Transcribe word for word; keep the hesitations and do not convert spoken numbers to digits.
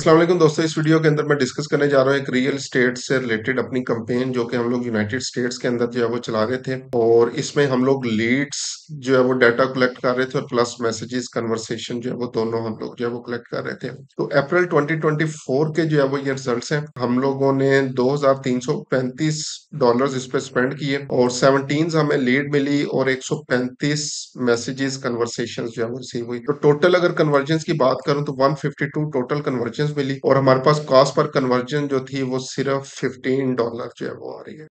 अस्सलाम वालेकुम दोस्तों, इस वीडियो के अंदर मैं डिस्कस करने जा रहा हूँ एक रियल एस्टेट से रिलेटेड अपनी कैंपेन जो कि हम लोग यूनाइटेड स्टेट्स के अंदर जो है वो चला रहे थे। और इसमें हम लोग लीड्स जो है वो डाटा कलेक्ट कर रहे थे और प्लस मैसेजेस कन्वर्सेशन जो है वो दोनों हम लोग जो है वो कलेक्ट कर रहे थे। तो अप्रैल ट्वेंटी ट्वेंटी फोर के जो है वो ये रिजल्ट्स हैं। हम लोगों ने दो हजार तीन सौ पैंतीस डॉलर इस पे स्पेंड किए और सेवनटीन हमें लीड मिली और एक सौ पैंतीस मैसेजेस कन्वर्सेशन जो है वो रिसीव हुई। तो टोटल अगर कन्वर्जन की बात करूं तो one fifty two total conversion मिली और हमारे पास कॉस्ट पर कन्वर्जन जो थी वो सिर्फ फिफ्टीन डॉलर जो है वो आ रही है।